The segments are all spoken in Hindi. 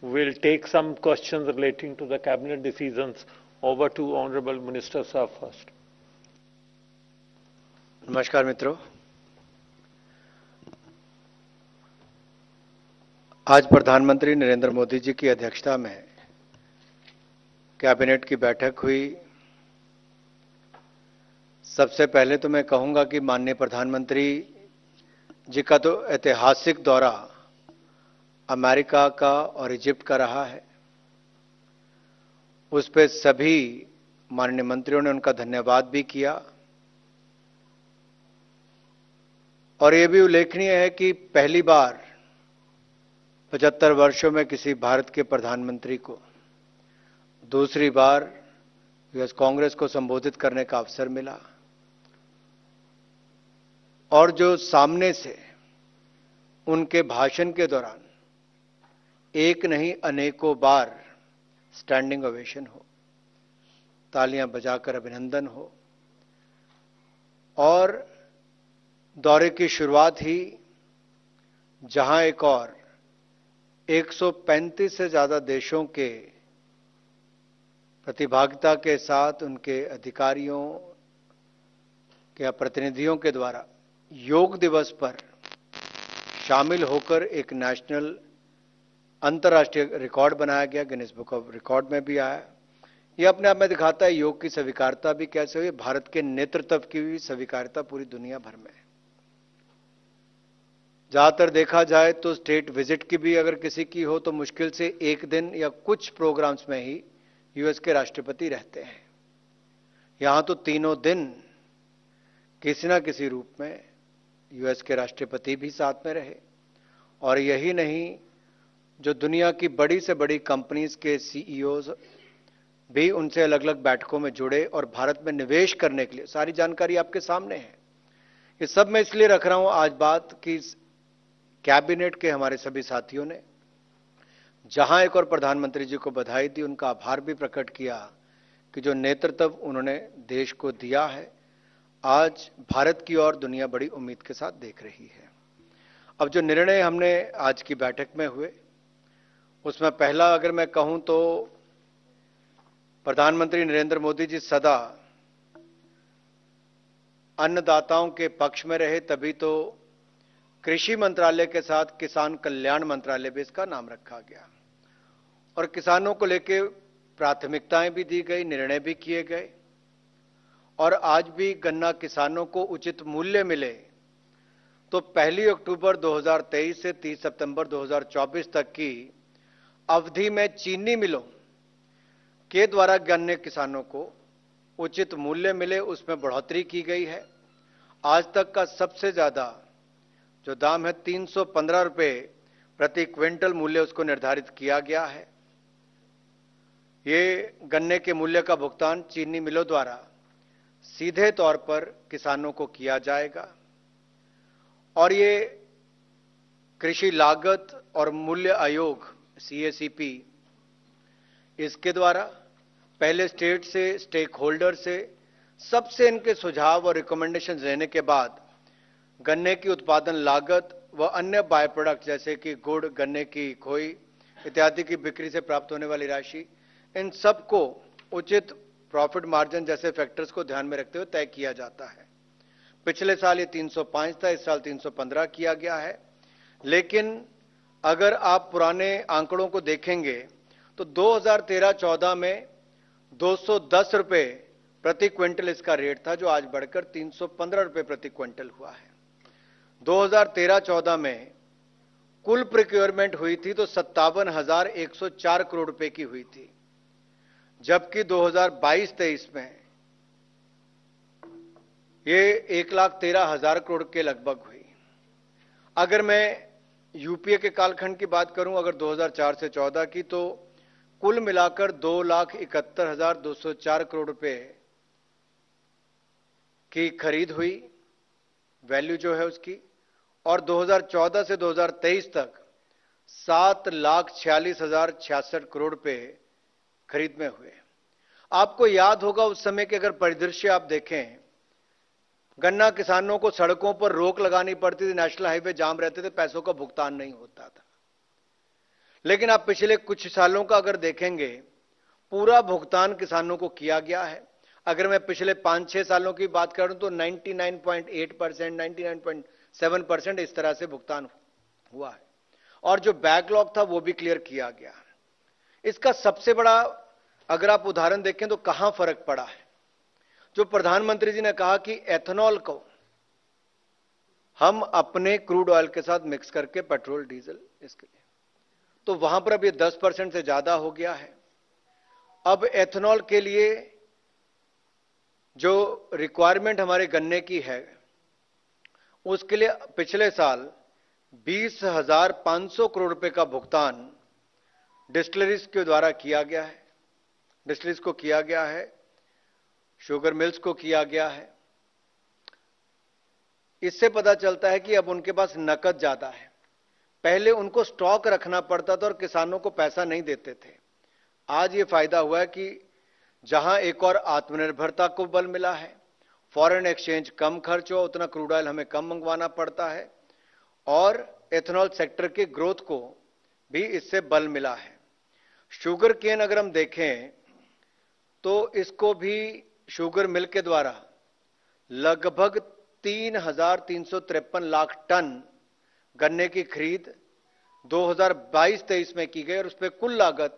We'll take some questions relating to the cabinet decisions. Over to Honorable Minister Sir first. नमस्कार मित्रों, आज प्रधानमंत्री नरेंद्र मोदी जी की अध्यक्षता में कैबिनेट की बैठक हुई। सबसे पहले तो मैं कहूंगा कि माननीय प्रधानमंत्री जी का तो ऐतिहासिक दौरा अमेरिका का और इजिप्ट का रहा है। उस पे सभी माननीय मंत्रियों ने उनका धन्यवाद भी किया और ये भी उल्लेखनीय है कि पहली बार 75 वर्षों में किसी भारत के प्रधानमंत्री को दूसरी बार यूएस कांग्रेस को संबोधित करने का अवसर मिला और जो सामने से उनके भाषण के दौरान एक नहीं अनेकों बार स्टैंडिंग ओवेशन हो, तालियां बजाकर अभिनंदन हो और दौरे की शुरुआत ही जहां एक और 135 से ज्यादा देशों के प्रतिभागिता के साथ उनके अधिकारियों या प्रतिनिधियों के द्वारा योग दिवस पर शामिल होकर एक नेशनल अंतर्राष्ट्रीय रिकॉर्ड बनाया गया, गिनीज बुक ऑफ रिकॉर्ड में भी आया। यह अपने आप में दिखाता है योग की स्वीकार्यता भी कैसे हुई, भारत के नेतृत्व की भी स्वीकार्यता पूरी दुनिया भर में। ज्यादातर देखा जाए तो स्टेट विजिट की भी अगर किसी की हो तो मुश्किल से एक दिन या कुछ प्रोग्राम्स में ही यूएस के राष्ट्रपति रहते हैं। यहां तो तीनों दिन किसी ना किसी रूप में यूएस के राष्ट्रपति भी साथ में रहे और यही नहीं, जो दुनिया की बड़ी से बड़ी कंपनीज के सीईओज भी उनसे अलग अलग बैठकों में जुड़े और भारत में निवेश करने के लिए। सारी जानकारी आपके सामने है। ये सब मैं इसलिए रख रहा हूं आज बात कि कैबिनेट के हमारे सभी साथियों ने जहां एक और प्रधानमंत्री जी को बधाई दी, उनका आभार भी प्रकट किया कि जो नेतृत्व उन्होंने देश को दिया है, आज भारत की ओर दुनिया बड़ी उम्मीद के साथ देख रही है। अब जो निर्णय हमने आज की बैठक में हुए उसमें पहला अगर मैं कहूं तो प्रधानमंत्री नरेंद्र मोदी जी सदा अन्नदाताओं के पक्ष में रहे, तभी तो कृषि मंत्रालय के साथ किसान कल्याण मंत्रालय भी इसका नाम रखा गया और किसानों को लेकर प्राथमिकताएं भी दी गई, निर्णय भी किए गए और आज भी गन्ना किसानों को उचित मूल्य मिले तो 1 अक्टूबर 2023 से 30 सितंबर 2024 तक की अवधि में चीनी मिलों के द्वारा गन्ने किसानों को उचित मूल्य मिले, उसमें बढ़ोतरी की गई है। आज तक का सबसे ज्यादा जो दाम है 315 रुपए प्रति क्विंटल मूल्य उसको निर्धारित किया गया है। ये गन्ने के मूल्य का भुगतान चीनी मिलों द्वारा सीधे तौर पर किसानों को किया जाएगा और ये कृषि लागत और मूल्य आयोग CACP इसके द्वारा पहले स्टेट से, स्टेक होल्डर से सबसे इनके सुझाव और रिकमेंडेशन लेने के बाद गन्ने की उत्पादन लागत व अन्य बाय प्रोडक्ट जैसे कि गुड़, गन्ने की खोई इत्यादि की बिक्री से प्राप्त होने वाली राशि, इन सबको उचित प्रॉफिट मार्जिन जैसे फैक्टर्स को ध्यान में रखते हुए तय किया जाता है। पिछले साल ये 305 था, इस साल 315 किया गया है। लेकिन अगर आप पुराने आंकड़ों को देखेंगे तो 2013-14 में 210 रुपए प्रति क्विंटल इसका रेट था, जो आज बढ़कर 315 रुपए प्रति क्विंटल हुआ है। 2013-14 में कुल प्रोक्योरमेंट हुई थी तो 57,104 करोड़ रुपए की हुई थी, जबकि 2022-23 में ये 1,13,000 करोड़ के लगभग हुई। अगर मैं यूपीए के कालखंड की बात करूं, अगर 2004 से 14 की, तो कुल मिलाकर 2,71,204 करोड़ रुपए की खरीद हुई, वैल्यू जो है उसकी, और 2014 से 2023 तक 7,46,066 करोड़ रुपए खरीद में हुए। आपको याद होगा उस समय के अगर परिदृश्य आप देखें, गन्ना किसानों को सड़कों पर रोक लगानी पड़ती थी, नेशनल हाईवे जाम रहते थे, पैसों का भुगतान नहीं होता था। लेकिन आप पिछले कुछ सालों का अगर देखेंगे, पूरा भुगतान किसानों को किया गया है। अगर मैं पिछले 5-6 सालों की बात करूं तो 99.8%, 99.7% इस तरह से भुगतान हुआ है, और जो बैकलॉग था वो भी क्लियर किया गया। इसका सबसे बड़ा अगर आप उदाहरण देखें तो कहां फर्क पड़ा है, जो प्रधानमंत्री जी ने कहा कि एथेनॉल को हम अपने क्रूड ऑयल के साथ मिक्स करके पेट्रोल डीजल इसके लिए, तो वहां पर अब ये 10% से ज्यादा हो गया है। अब एथेनॉल के लिए जो रिक्वायरमेंट हमारे गन्ने की है, उसके लिए पिछले साल 20,500 करोड़ रुपए का भुगतान डिस्टिलरीज के द्वारा किया गया है, डिस्टिलरीज को किया गया है, शुगर मिल्स को किया गया है। इससे पता चलता है कि अब उनके पास नकद ज्यादा है। पहले उनको स्टॉक रखना पड़ता था और किसानों को पैसा नहीं देते थे। आज ये फायदा हुआ है कि जहां एक और आत्मनिर्भरता को बल मिला है, फॉरेन एक्सचेंज कम खर्च हो, उतना क्रूड ऑयल हमें कम मंगवाना पड़ता है, और एथेनॉल सेक्टर के ग्रोथ को भी इससे बल मिला है। शुगर केन अगर हम देखें तो इसको भी शुगर मिल के द्वारा लगभग 3,353 लाख टन गन्ने की खरीद 2022-23 में की गई, और उस पर कुल लागत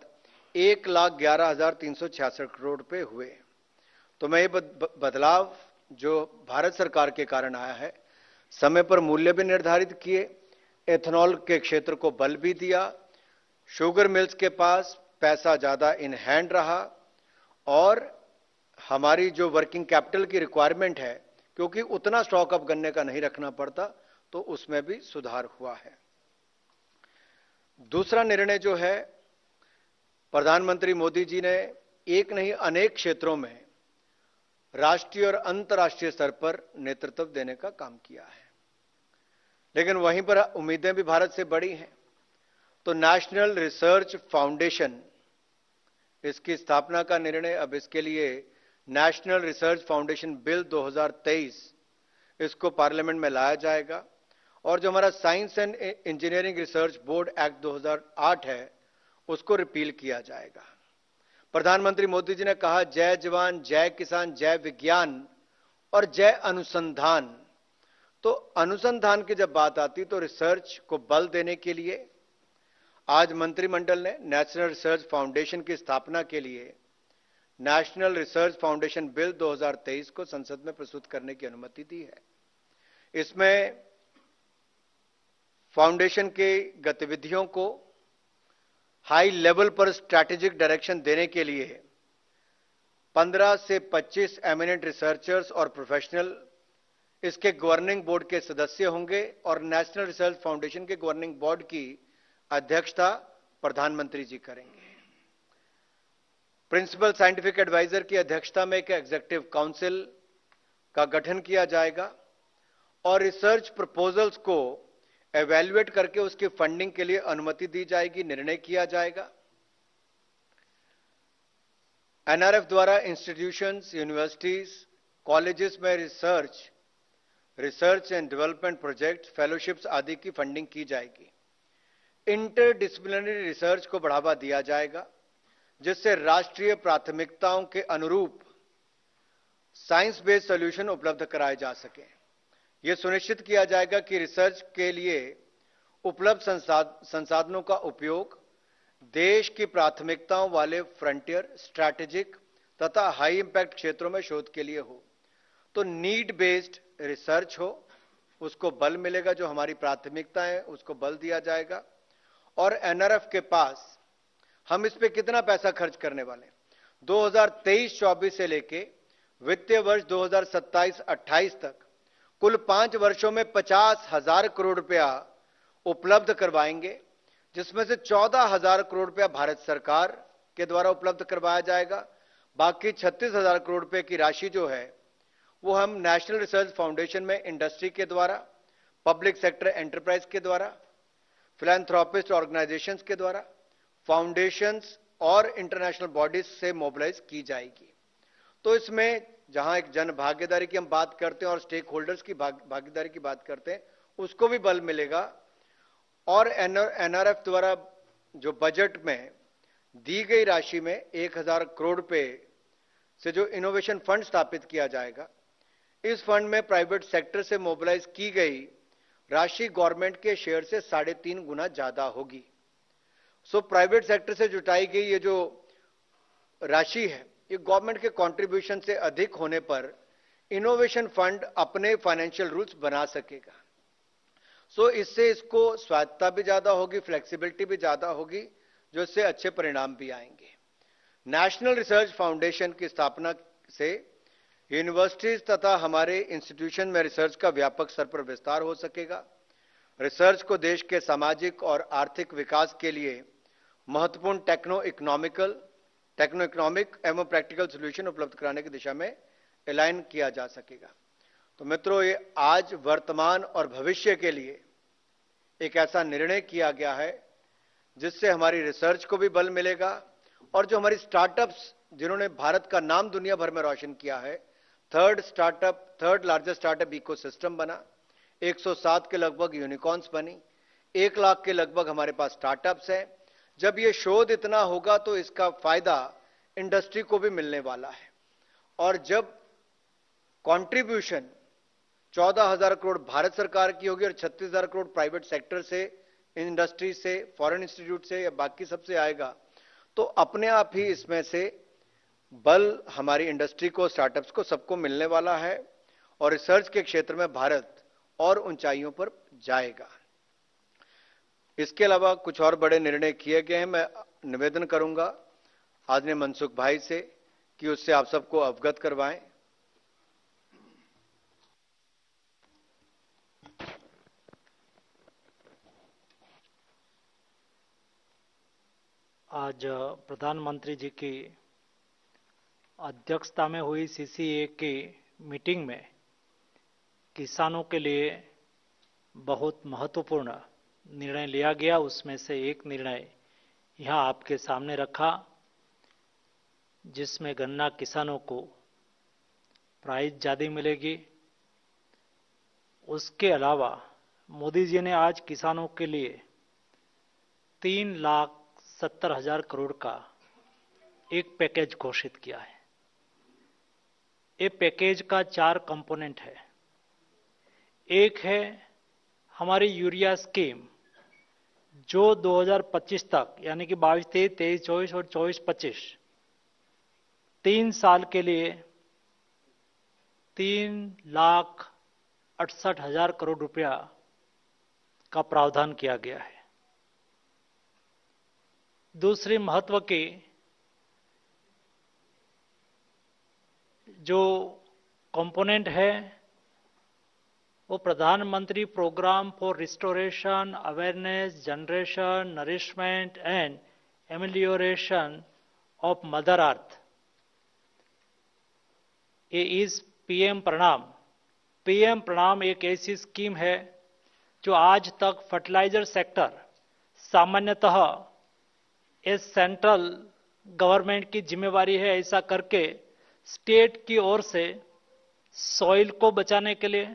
1,11,366 करोड़ रुपए हुए। तो मैं ये बदलाव जो भारत सरकार के कारण आया है, समय पर मूल्य भी निर्धारित किए, एथेनॉल के क्षेत्र को बल भी दिया, शुगर मिल्स के पास पैसा ज्यादा इन हैंड रहा, और हमारी जो वर्किंग कैपिटल की रिक्वायरमेंट है, क्योंकि उतना स्टॉक अब गन्ने का नहीं रखना पड़ता, तो उसमें भी सुधार हुआ है। दूसरा निर्णय जो है, प्रधानमंत्री मोदी जी ने एक नहीं अनेक क्षेत्रों में राष्ट्रीय और अंतर्राष्ट्रीय स्तर पर नेतृत्व देने का काम किया है, लेकिन वहीं पर उम्मीदें भी भारत से बड़ी हैं। तो नेशनल रिसर्च फाउंडेशन, इसकी स्थापना का निर्णय, अब इसके लिए नेशनल रिसर्च फाउंडेशन बिल 2023 इसको पार्लियामेंट में लाया जाएगा, और जो हमारा science and engineering research board act 2008 है, उसको रिपील किया जाएगा। प्रधानमंत्री मोदी जी ने कहा, जय जवान, जय किसान, जय विज्ञान और जय अनुसंधान। तो अनुसंधान की जब बात आती तो रिसर्च को बल देने के लिए आज मंत्रिमंडल ने नेशनल रिसर्च फाउंडेशन की स्थापना के लिए नेशनल रिसर्च फाउंडेशन बिल 2023 को संसद में प्रस्तुत करने की अनुमति दी है। इसमें फाउंडेशन के गतिविधियों को हाई लेवल पर स्ट्रैटेजिक डायरेक्शन देने के लिए 15 से 25 एमिनेंट रिसर्चर्स और प्रोफेशनल इसके गवर्निंग बोर्ड के सदस्य होंगे, और नेशनल रिसर्च फाउंडेशन के गवर्निंग बोर्ड की अध्यक्षता प्रधानमंत्री जी करेंगे। प्रिंसिपल साइंटिफिक एडवाइजर की अध्यक्षता में एक एग्जीक्यूटिव काउंसिल का गठन किया जाएगा, और रिसर्च प्रपोजल्स को एवेल्युएट करके उसकी फंडिंग के लिए अनुमति दी जाएगी, निर्णय किया जाएगा। एनआरएफ द्वारा इंस्टीट्यूशंस, यूनिवर्सिटीज, कॉलेजेस में research and development project, fellowships आदि की फंडिंग की जाएगी। इंटरडिसिप्लिनरी रिसर्च को बढ़ावा दिया जाएगा, जिससे राष्ट्रीय प्राथमिकताओं के अनुरूप साइंस बेस्ड सॉल्यूशन उपलब्ध कराए जा सके। यह सुनिश्चित किया जाएगा कि रिसर्च के लिए उपलब्ध संसाधनों का उपयोग देश की प्राथमिकताओं वाले फ्रंटियर, स्ट्रैटेजिक तथा हाई इंपैक्ट क्षेत्रों में शोध के लिए हो। तो नीड बेस्ड रिसर्च हो, उसको बल मिलेगा, जो हमारी प्राथमिकता है उसको बल दिया जाएगा। और एनआरएफ के पास हम इस पे कितना पैसा खर्च करने वाले, 2023-24 से लेके वित्तीय वर्ष 2027-28 तक कुल 5 वर्षों में 50,000 करोड़ रुपया उपलब्ध करवाएंगे, जिसमें से 14,000 करोड़ रुपया भारत सरकार के द्वारा उपलब्ध करवाया जाएगा। बाकी 36,000 करोड़ रुपए की राशि जो है वो हम नेशनल रिसर्च फाउंडेशन में इंडस्ट्री के द्वारा, पब्लिक सेक्टर एंटरप्राइज के द्वारा, फिलैंथ्रोपिस्ट ऑर्गेनाइजेशंस के द्वारा, फाउंडेशंस और इंटरनेशनल बॉडीज से मोबिलाइज की जाएगी। तो इसमें जहां एक जन भागीदारी की हम बात करते हैं और स्टेक होल्डर्स की भागीदारी की बात करते हैं, उसको भी बल मिलेगा। और एनआरएफ द्वारा जो बजट में दी गई राशि में 1000 करोड़ रुपए से जो इनोवेशन फंड स्थापित किया जाएगा, इस फंड में प्राइवेट सेक्टर से मोबिलाइज की गई राशि गवर्नमेंट के शेयर से 3.5 गुना ज्यादा होगी। सो प्राइवेट सेक्टर से जुटाई गई ये जो राशि है, ये गवर्नमेंट के कंट्रीब्यूशन से अधिक होने पर इनोवेशन फंड अपने फाइनेंशियल रूल्स बना सकेगा। सो इससे इसको स्वायत्तता भी ज्यादा होगी, फ्लेक्सिबिलिटी भी ज्यादा होगी, जो इससे अच्छे परिणाम भी आएंगे। नेशनल रिसर्च फाउंडेशन की स्थापना से यूनिवर्सिटीज तथा हमारे इंस्टीट्यूशन में रिसर्च का व्यापक स्तर पर विस्तार हो सकेगा। रिसर्च को देश के सामाजिक और आर्थिक विकास के लिए महत्वपूर्ण टेक्नो इकोनॉमिक एवं प्रैक्टिकल सॉल्यूशन उपलब्ध कराने की दिशा में अलाइन किया जा सकेगा। तो मित्रों, ये आज वर्तमान और भविष्य के लिए एक ऐसा निर्णय किया गया है जिससे हमारी रिसर्च को भी बल मिलेगा और जो हमारी स्टार्टअप्स जिन्होंने भारत का नाम दुनिया भर में रोशन किया है, थर्ड लार्जेस्ट स्टार्टअप इकोसिस्टम बना, 107 के लगभग यूनिकॉर्न्स बनी, 1 लाख के लगभग हमारे पास स्टार्टअप्स हैं। जब ये शोध इतना होगा तो इसका फायदा इंडस्ट्री को भी मिलने वाला है। और जब कंट्रीब्यूशन 14,000 करोड़ भारत सरकार की होगी और 36,000 करोड़ प्राइवेट सेक्टर से, इंडस्ट्री से, फॉरेन इंस्टीट्यूट से या बाकी सबसे आएगा, तो अपने आप ही इसमें से बल हमारी इंडस्ट्री को, स्टार्टअप्स को, सबको मिलने वाला है और रिसर्च के क्षेत्र में भारत और ऊंचाइयों पर जाएगा। इसके अलावा कुछ और बड़े निर्णय किए गए हैं। मैं निवेदन करूंगा आदरणीय मनसुख भाई से कि उससे आप सबको अवगत करवाएं। आज प्रधानमंत्री जी की अध्यक्षता में हुई सीसीए की मीटिंग में किसानों के लिए बहुत महत्वपूर्ण निर्णय लिया गया। उसमें से एक निर्णय यहाँ आपके सामने रखा, जिसमें गन्ना किसानों को प्राइस ज़्यादा मिलेगी। उसके अलावा मोदी जी ने आज किसानों के लिए 3,70,000 करोड़ का एक पैकेज घोषित किया है। ये पैकेज का 4 कंपोनेंट है। एक है हमारी यूरिया स्कीम, जो 2025 तक यानी कि 22-23, 23-24 और 24-25 3 साल के लिए 3,68,000 करोड़ रुपया का प्रावधान किया गया है। दूसरी महत्व की जो कंपोनेंट है वो प्रधानमंत्री programme for restoration, awareness, generation, nourishment and amelioration of mother earth. ये इज पीएम प्रणाम। पीएम प्रणाम एक ऐसी स्कीम है जो आज तक फर्टिलाइजर सेक्टर सामान्यतः ये सेंट्रल गवर्नमेंट की जिम्मेवारी है, ऐसा करके स्टेट की ओर से सॉइल को बचाने के लिए,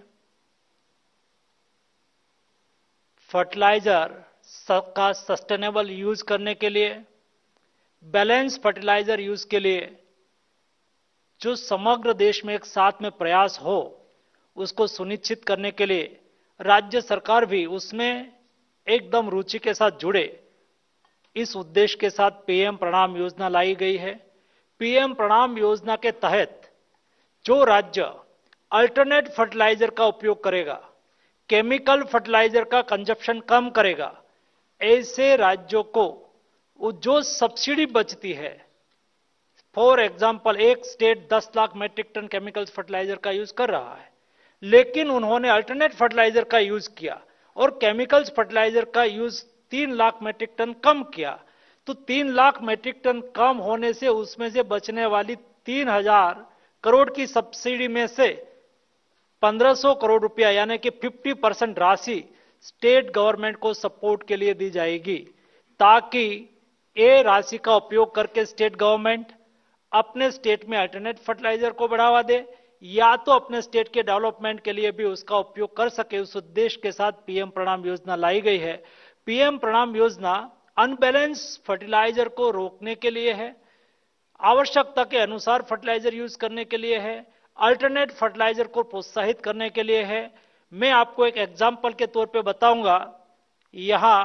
फर्टिलाइजर का सस्टेनेबल यूज करने के लिए, बैलेंस फर्टिलाइजर यूज के लिए जो समग्र देश में एक साथ में प्रयास हो, उसको सुनिश्चित करने के लिए राज्य सरकार भी उसमें एकदम रुचि के साथ जुड़े, इस उद्देश्य के साथ पीएम प्रणाम योजना लाई गई है। पीएम प्रणाम योजना के तहत जो राज्य अल्टरनेट फर्टिलाइजर का उपयोग करेगा, केमिकल फर्टिलाइजर का कंजप्शन कम करेगा, ऐसे राज्यों को जो सब्सिडी बचती है, फॉर एग्जांपल एक state 10 lakh metric ton chemical fertiliser का यूज कर रहा है, लेकिन उन्होंने अल्टरनेट फर्टिलाइजर का यूज किया और केमिकल्स फर्टिलाइजर का यूज 3 लाख मेट्रिक टन कम किया, तो 3 लाख मेट्रिक टन कम होने से उसमें से बचने वाली 3,000 करोड़ की सब्सिडी में से 1,500 करोड़ रुपया यानी कि 50% राशि स्टेट गवर्नमेंट को सपोर्ट के लिए दी जाएगी, ताकि ये राशि का उपयोग करके स्टेट गवर्नमेंट अपने स्टेट में अल्टरनेट फर्टिलाइजर को बढ़ावा दे या तो अपने स्टेट के डेवलपमेंट के लिए भी उसका उपयोग कर सके। उस उद्देश्य के साथ पीएम प्रणाम योजना लाई गई है। पीएम प्रणाम योजना अनबैलेंस फर्टिलाइजर को रोकने के लिए है, आवश्यकता के अनुसार फर्टिलाइजर यूज करने के लिए है, अल्टरनेट फर्टिलाइजर को प्रोत्साहित करने के लिए है। मैं आपको एक एग्जाम्पल के तौर पे बताऊंगा। यहां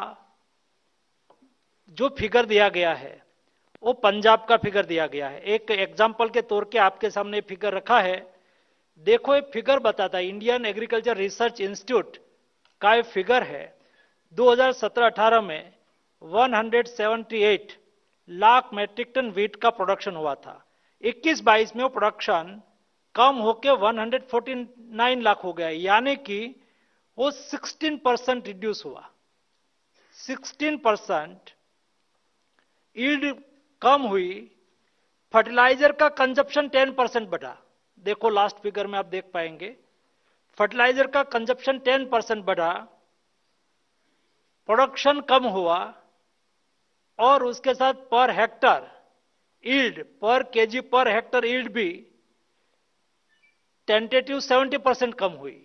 जो फिगर दिया गया है वो पंजाब का फिगर दिया गया है। एक एग्जाम्पल के तौर पे आपके सामने फिगर रखा है। देखो ये फिगर बताता है, इंडियन एग्रीकल्चर रिसर्च इंस्टीट्यूट का ये फिगर है। 2017-18 में 178 लाख मेट्रिक टन व्हीट का प्रोडक्शन हुआ था। 21-22 में वो प्रोडक्शन कम होकर 149 लाख हो गया, यानी कि वो 16% रिड्यूस हुआ। 16% यील्ड कम हुई। फर्टिलाइजर का कंजप्शन 10% बढ़ा। देखो लास्ट फिगर में आप देख पाएंगे, फर्टिलाइजर का कंजप्शन 10% बढ़ा, प्रोडक्शन कम हुआ और उसके साथ पर हेक्टर यील्ड, पर केजी पर हेक्टर यील्ड भी टेंटेटिव 70% कम हुई।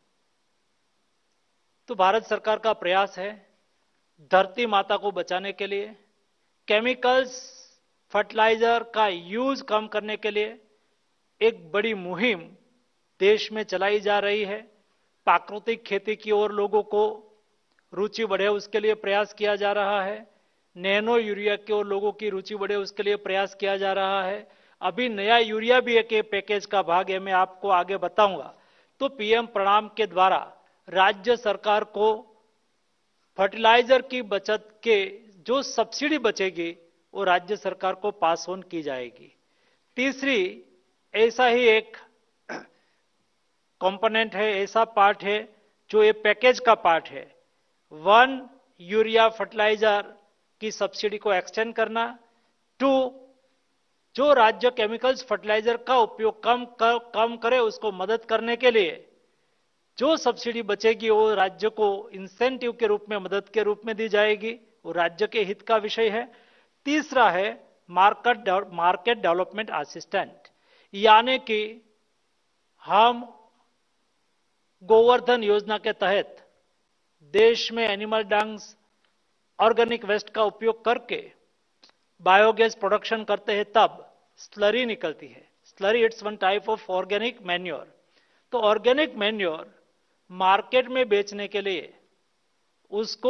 तो भारत सरकार का प्रयास है धरती माता को बचाने के लिए, केमिकल्स फर्टिलाइजर का यूज कम करने के लिए एक बड़ी मुहिम देश में चलाई जा रही है। प्राकृतिक खेती की ओर लोगों को रुचि बढ़े उसके लिए प्रयास किया जा रहा है। नैनो यूरिया की ओर लोगों की रुचि बढ़े उसके लिए प्रयास किया जा रहा है। अभी नया यूरिया भी एक पैकेज का भाग है, मैं आपको आगे बताऊंगा। तो पीएम प्रणाम के द्वारा राज्य सरकार को फर्टिलाइजर की बचत के जो सब्सिडी बचेगी वो राज्य सरकार को पास ऑन की जाएगी। तीसरी ऐसा ही एक कंपोनेंट है, ऐसा पार्ट है जो ये पैकेज का पार्ट है। 1 यूरिया फर्टिलाइजर की सब्सिडी को एक्सटेंड करना। 2 जो राज्य केमिकल्स फर्टिलाइजर का उपयोग कम करे उसको मदद करने के लिए जो सब्सिडी बचेगी वो राज्य को इंसेंटिव के रूप में, मदद के रूप में दी जाएगी, वो राज्य के हित का विषय है। तीसरा है मार्केट डेवलपमेंट असिस्टेंट, यानी कि हम गोवर्धन योजना के तहत देश में एनिमल डंग्स, ऑर्गेनिक वेस्ट का उपयोग करके बायोगैस प्रोडक्शन करते हैं, तब स्लरी निकलती है। Slurry it's one type of organic manure. तो ऑर्गेनिक मैन्योर मार्केट में बेचने के लिए उसको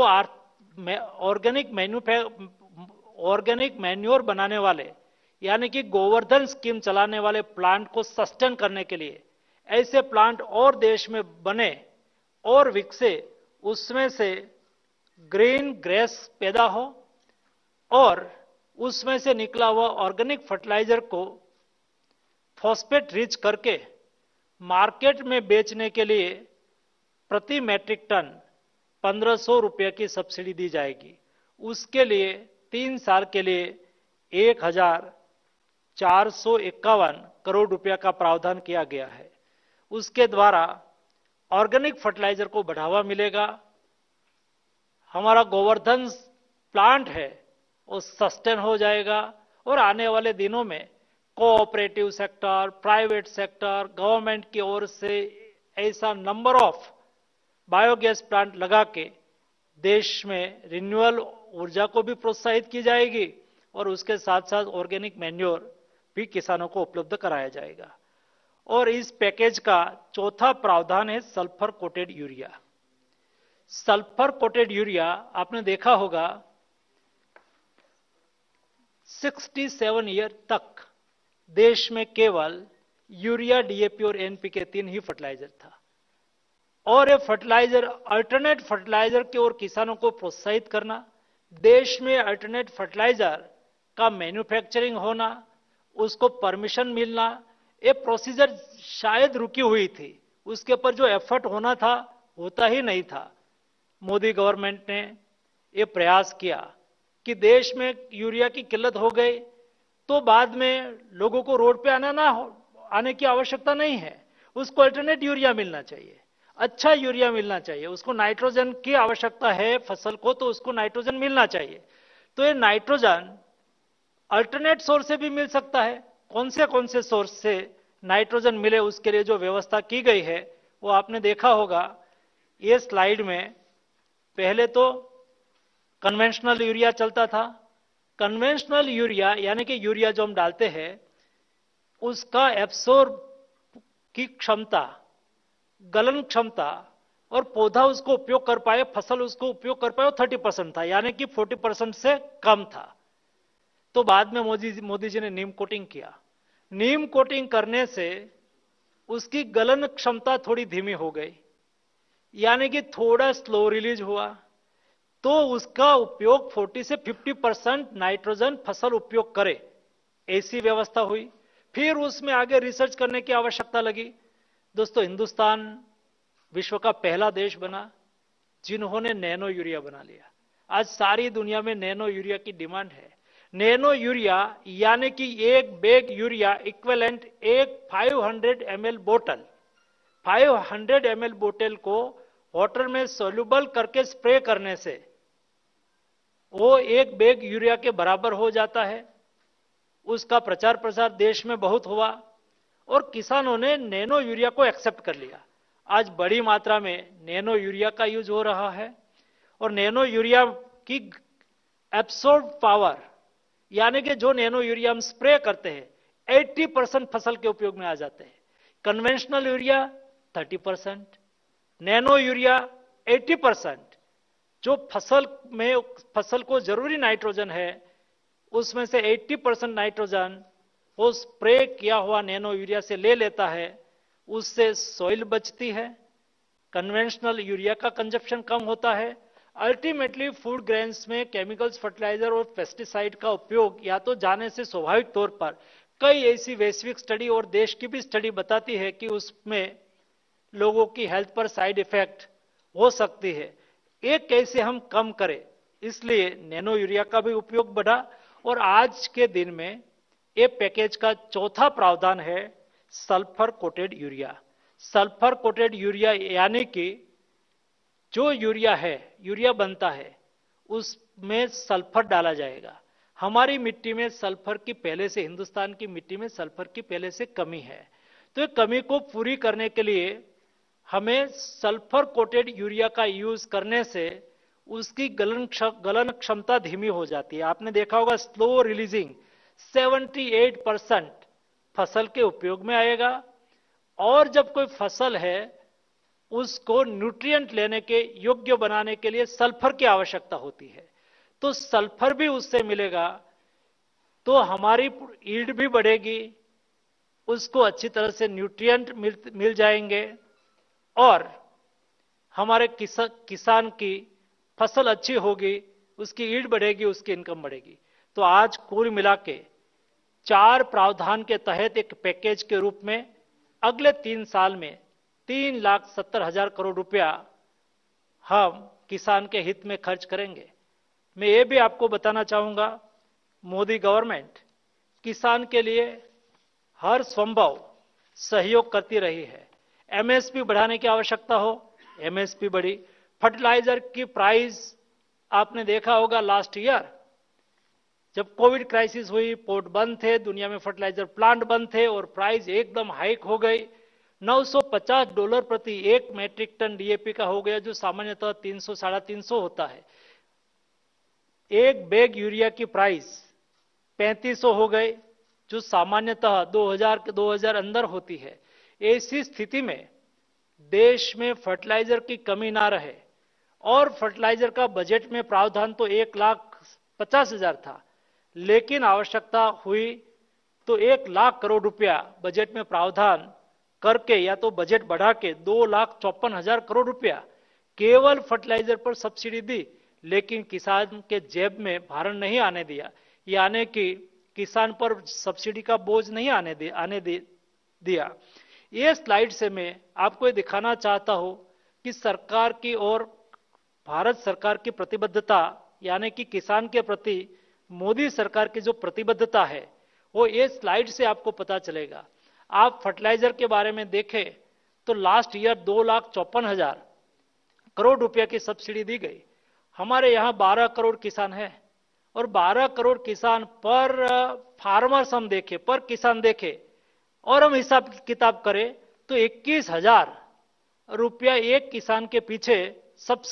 ऑर्गेनिक मैन्योर बनाने वाले, यानी कि गोवर्धन स्कीम चलाने वाले प्लांट को सस्टेन करने के लिए ऐसे प्लांट और देश में बने और विकसे, उसमें से ग्रीन ग्रेस पैदा हो और उसमें से निकला हुआ ऑर्गेनिक फर्टिलाइजर को फॉस्फेट रिच करके मार्केट में बेचने के लिए प्रति मैट्रिक टन 1500 रुपये की सब्सिडी दी जाएगी। उसके लिए 3 साल के लिए 1451 करोड़ रुपया का प्रावधान किया गया है। उसके द्वारा ऑर्गेनिक फर्टिलाइजर को बढ़ावा मिलेगा। हमारा गोवर्धन प्लांट है वो सस्टेन हो जाएगा और आने वाले दिनों में cooperative sector, private sector, government की ओर से ऐसा नंबर ऑफ बायोगैस प्लांट लगा के देश में रिन्यूएबल ऊर्जा को भी प्रोत्साहित की जाएगी और उसके साथ साथ ऑर्गेनिक मैन्योर भी किसानों को उपलब्ध कराया जाएगा। और इस पैकेज का चौथा प्रावधान है sulphur coated urea. Sulphur coated urea आपने देखा होगा 67 ईयर तक देश में केवल यूरिया, डीएपी और एनपीके 3 ही फर्टिलाइजर था और ये फर्टिलाइजर, अल्टरनेट फर्टिलाइजर की ओर किसानों को प्रोत्साहित करना, देश में अल्टरनेट फर्टिलाइजर का मैन्युफैक्चरिंग होना, उसको परमिशन मिलना, ये प्रोसीजर शायद रुकी हुई थी। उसके ऊपर जो एफर्ट होना था होता ही नहीं था। मोदी गवर्नमेंट ने ये प्रयास किया कि देश में यूरिया की किल्लत हो गई तो बाद में लोगों को रोड पे आने की आवश्यकता नहीं है, उसको अल्टरनेट यूरिया मिलना चाहिए, अच्छा यूरिया मिलना चाहिए। उसको नाइट्रोजन की आवश्यकता है फसल को, तो उसको नाइट्रोजन मिलना चाहिए। तो ये नाइट्रोजन अल्टरनेट सोर्स से भी मिल सकता है। कौन से सोर्स से नाइट्रोजन मिले उसके लिए जो व्यवस्था की गई है वो आपने देखा होगा ये स्लाइड में। पहले तो कन्वेंशनल यूरिया चलता था। कन्वेंशनल यूरिया यानी कि यूरिया जो हम डालते हैं उसका एब्सॉर्ब की क्षमता, गलन क्षमता और पौधा उसको उपयोग कर पाए, फसल उसको उपयोग कर पाए, 30% था, यानी कि 40% से कम था। तो बाद में मोदी जी ने नीम कोटिंग किया। नीम कोटिंग करने से उसकी गलन क्षमता थोड़ी धीमी हो गई, यानी कि थोड़ा स्लो रिलीज हुआ। तो उसका उपयोग 40 से 50% नाइट्रोजन फसल उपयोग करे, ऐसी व्यवस्था हुई। फिर उसमें आगे रिसर्च करने की आवश्यकता लगी। दोस्तों, हिंदुस्तान विश्व का पहला देश बना जिन्होंने नैनो यूरिया बना लिया। आज सारी दुनिया में नैनो यूरिया की डिमांड है। नैनो यूरिया यानी कि एक बैग यूरिया इक्विवेलेंट एक 500 ml बोतल, 500 ml बोतल को वाटर में सोल्यूबल करके स्प्रे करने से वो एक बैग यूरिया के बराबर हो जाता है। उसका प्रचार प्रसार देश में बहुत हुआ और किसानों ने नैनो यूरिया को एक्सेप्ट कर लिया। आज बड़ी मात्रा में नैनो यूरिया का यूज हो रहा है और नैनो यूरिया की एब्सॉर्ब पावर यानी कि जो नैनो यूरिया हम स्प्रे करते हैं 80% फसल के उपयोग में आ जाते हैं। Conventional urea 30%, nano urea 80%। जो फसल को जरूरी नाइट्रोजन है उसमें से 80% नाइट्रोजन वो स्प्रे किया हुआ नैनो यूरिया से ले लेता है, उससे सॉइल बचती है, कन्वेंशनल यूरिया का कंजप्शन कम होता है। अल्टीमेटली फूड ग्रेन्स में केमिकल्स, फर्टिलाइजर और पेस्टिसाइड का उपयोग या तो जाने से स्वाभाविक तौर पर कई ऐसी वैश्विक स्टडी और देश की भी स्टडी बताती है कि उसमें लोगों की हेल्थ पर साइड इफेक्ट हो सकती है। एक कैसे हम कम करें, इसलिए नैनो यूरिया का भी उपयोग बढ़ा और आज के दिन में ये पैकेज का चौथा प्रावधान है sulphur coated urea. Sulphur coated urea यानी कि जो यूरिया बनता है उसमें सल्फर डाला जाएगा। हमारी मिट्टी में सल्फर की पहले से, हिंदुस्तान की मिट्टी में सल्फर की पहले से कमी है, तो ये कमी को पूरी करने के लिए हमें सल्फर कोटेड यूरिया का यूज करने से उसकी गलन क्षमता धीमी हो जाती है। आपने देखा होगा स्लो रिलीजिंग 78% फसल के उपयोग में आएगा और जब कोई फसल है उसको न्यूट्रिएंट लेने के योग्य बनाने के लिए सल्फर की आवश्यकता होती है, तो सल्फर भी उससे मिलेगा तो हमारी ईल्ड भी बढ़ेगी, उसको अच्छी तरह से न्यूट्रिएंट मिल जाएंगे और हमारे किसान की फसल अच्छी होगी, उसकी ईल्ड बढ़ेगी, उसकी इनकम बढ़ेगी। तो आज कुल मिला के 4 प्रावधान के तहत एक पैकेज के रूप में अगले 3 साल में 3,70,000 करोड़ रुपया हम किसान के हित में खर्च करेंगे। मैं ये भी आपको बताना चाहूंगा, मोदी गवर्नमेंट किसान के लिए हर संभव सहयोग करती रही है। एमएसपी बढ़ाने की आवश्यकता हो, एमएसपी बढ़ी। फर्टिलाइजर की प्राइस आपने देखा होगा लास्ट ईयर जब कोविड क्राइसिस हुई, पोर्ट बंद थे, दुनिया में फर्टिलाइजर प्लांट बंद थे और प्राइस एकदम हाइक हो गई। $950 प्रति 1 मैट्रिक टन डीएपी का हो गया, जो सामान्यतः 300-350 होता है। एक बैग यूरिया की प्राइस 3500 हो गई, जो सामान्यतः 2000 अंदर होती है। ऐसी स्थिति में देश में फर्टिलाइजर की कमी ना रहे और फर्टिलाइजर का बजट में प्रावधान तो 1,50,000 था, लेकिन आवश्यकता हुई तो 1,00,000 करोड़ रुपया बजट में प्रावधान करके या तो बजट बढ़ा के 2,54,000 करोड़ रुपया केवल फर्टिलाइजर पर सब्सिडी दी, लेकिन किसान के जेब में भारण नहीं आने दिया, यानी कि किसान पर सब्सिडी का बोझ नहीं आने दिया। ये स्लाइड से मैं आपको ये दिखाना चाहता हूं कि सरकार की और भारत सरकार की प्रतिबद्धता, यानी कि किसान के प्रति मोदी सरकार की जो प्रतिबद्धता है वो ये स्लाइड से आपको पता चलेगा। आप फर्टिलाइजर के बारे में देखें तो लास्ट ईयर 2,54,000 करोड़ रुपया की सब्सिडी दी गई। हमारे यहां 12 करोड़ किसान हैं और 12 करोड़ किसान पर फार्मर्स हम देखें, पर किसान देखें और हम हिसाब किताब करें तो 21,000 रुपया एक किसान के पीछे सब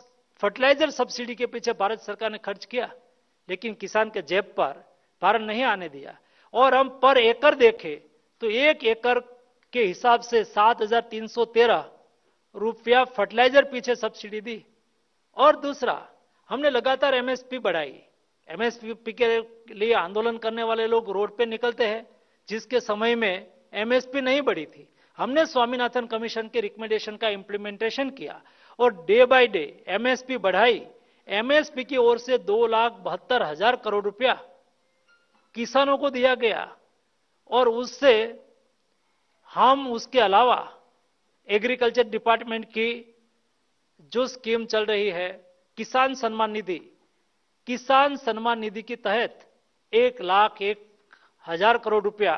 फर्टिलाइजर सब्सिडी के पीछे भारत सरकार ने खर्च किया, लेकिन किसान के जेब पर भार नहीं आने दिया। और हम पर एकड़ देखें तो 1 एकड़ के हिसाब से 7,313 रुपया फर्टिलाइजर पीछे सब्सिडी दी। और दूसरा, हमने लगातार एमएसपी बढ़ाई। एमएसपी के लिए आंदोलन करने वाले लोग रोड पे निकलते हैं, जिसके समय में एमएसपी नहीं बढ़ी थी। हमने स्वामीनाथन कमीशन के रिकमेंडेशन का इंप्लीमेंटेशन किया और डे बाय डे एमएसपी बढ़ाई। एमएसपी की ओर से 2,72,000 करोड़ रुपया किसानों को दिया गया और उससे हम उसके अलावा एग्रीकल्चर डिपार्टमेंट की जो स्कीम चल रही है किसान सम्मान निधि, किसान सम्मान निधि के तहत 1,01,000 करोड़ रुपया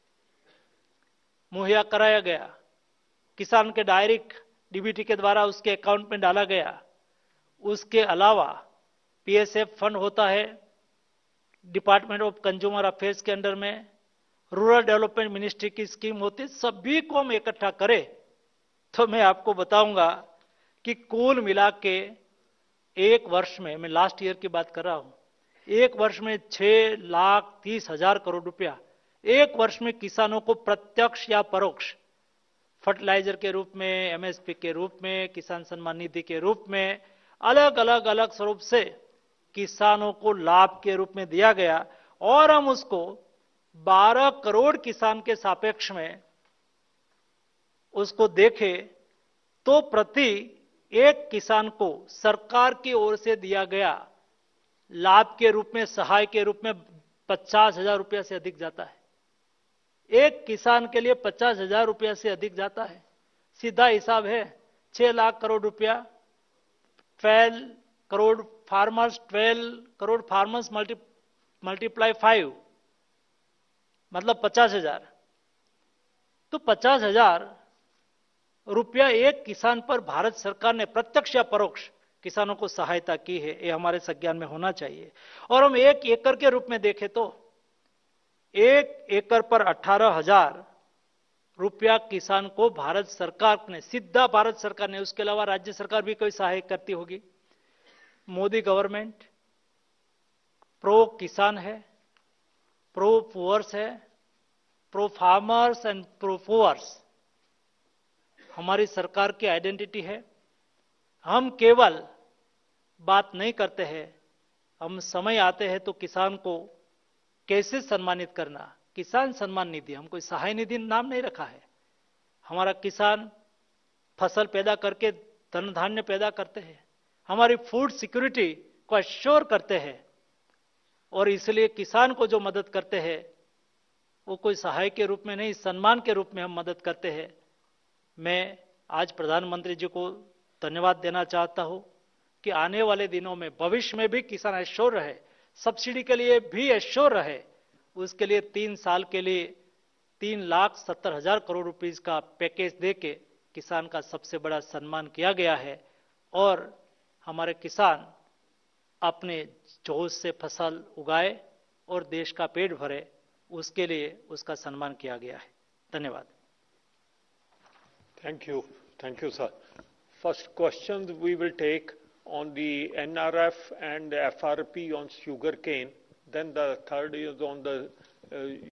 मुहैया कराया गया। किसान के डायरेक्ट डीबीटी के द्वारा उसके अकाउंट में डाला गया। उसके अलावा पीएसएफ फंड होता है डिपार्टमेंट ऑफ कंज्यूमर अफेयर्स के अंडर में, रूरल डेवलपमेंट मिनिस्ट्री की स्कीम होती है। सभी को हम इकट्ठा करें तो मैं आपको बताऊंगा कि कुल मिला के एक वर्ष में, मैं लास्ट ईयर की बात कर रहा हूं, एक वर्ष में 6,30,000 करोड़ रुपया एक वर्ष में किसानों को प्रत्यक्ष या परोक्ष फर्टिलाइजर के रूप में, एमएसपी के रूप में, किसान सम्मान निधि के रूप में, अलग स्वरूप से किसानों को लाभ के रूप में दिया गया। और हम उसको 12 करोड़ किसान के सापेक्ष में उसको देखें तो प्रति एक किसान को सरकार की ओर से दिया गया लाभ के रूप में, सहाय के रूप में 50,000 रुपया से अधिक जाता है। एक किसान के लिए 50,000 रुपया से अधिक जाता है। सीधा हिसाब है 6 लाख करोड़ रुपया, 12 करोड़ फार्मर्स मल्टीप्लाई 5 मतलब 50,000। तो 50,000 रुपया एक किसान पर भारत सरकार ने प्रत्यक्ष या परोक्ष किसानों को सहायता की है, ये हमारे संज्ञान में होना चाहिए। और हम 1 एकड़ के रूप में देखें तो 1 एकड़ पर 18,000 रुपया किसान को भारत सरकार ने, सीधा भारत सरकार ने, उसके अलावा राज्य सरकार भी कोई सहायता करती होगी। मोदी गवर्नमेंट प्रो किसान है, प्रो पुअर्स है, pro farmers and pro poors हमारी सरकार की आइडेंटिटी है। हम केवल बात नहीं करते हैं, हम समय आते हैं तो किसान को कैसे सम्मानित करना, किसान सम्मान निधि, हम कोई सहाय निधि नाम नहीं रखा है। हमारा किसान फसल पैदा करके धन धान्य पैदा करते हैं, हमारी फूड सिक्योरिटी को अश्योर करते हैं और इसलिए किसान को जो मदद करते हैं वो कोई सहाय के रूप में नहीं, सम्मान के रूप में हम मदद करते हैं। मैं आज प्रधानमंत्री जी को धन्यवाद देना चाहता हूं कि आने वाले दिनों में, भविष्य में भी किसान एश्योर रहे, सब्सिडी के लिए भी एश्योर रहे। उसके लिए 3 साल के लिए 3,70,000 करोड़ रुपीस का पैकेज देके किसान का सबसे बड़ा सम्मान किया गया है और हमारे किसान अपने जोश से फसल उगाए और देश का पेट भरे, उसके लिए उसका सम्मान किया गया है। धन्यवाद। Thank you, sir. First question we will take on the NRF and FRP on sugarcane. Then the third is on the